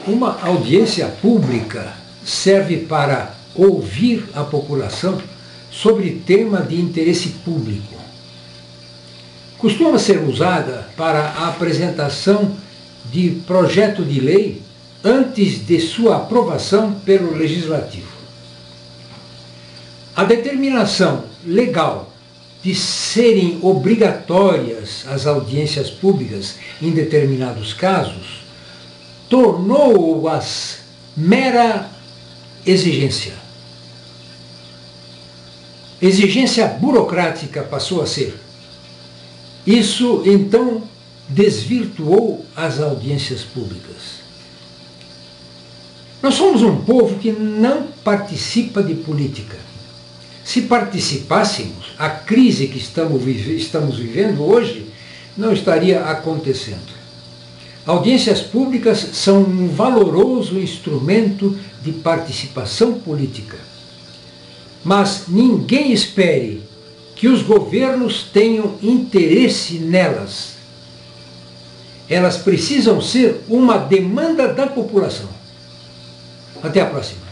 Uma audiência pública serve para ouvir a população sobre tema de interesse público. Costuma ser usada para a apresentação de projeto de lei antes de sua aprovação pelo Legislativo. A determinação legal de serem obrigatórias as audiências públicas em determinados casos tornou-as mera exigência. Exigência burocrática passou a ser. Isso, então, desvirtuou as audiências públicas. Nós somos um povo que não participa de política. Se participássemos, a crise que estamos vivendo hoje não estaria acontecendo. Audiências públicas são um valoroso instrumento de participação política. Mas ninguém espere que os governos tenham interesse nelas. Elas precisam ser uma demanda da população. Até a próxima.